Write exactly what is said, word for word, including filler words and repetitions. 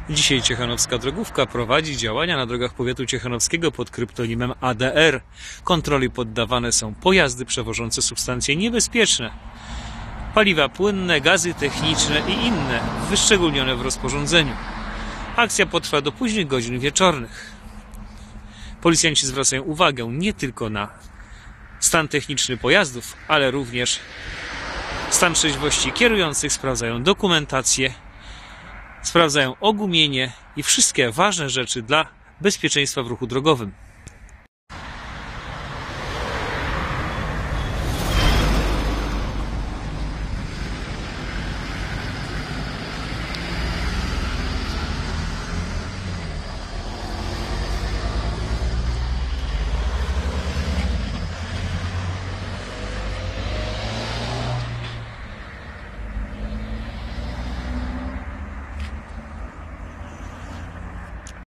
Dzisiaj ciechanowska drogówka prowadzi działania na drogach powiatu ciechanowskiego pod kryptonimem A D R. Kontroli poddawane są pojazdy przewożące substancje niebezpieczne, paliwa płynne, gazy techniczne i inne, wyszczególnione w rozporządzeniu. Akcja potrwa do późnych godzin wieczornych. Policjanci zwracają uwagę nie tylko na stan techniczny pojazdów, ale również stan trzeźwości kierujących, sprawdzają dokumentację, sprawdzają ogumienie i wszystkie ważne rzeczy dla bezpieczeństwa w ruchu drogowym.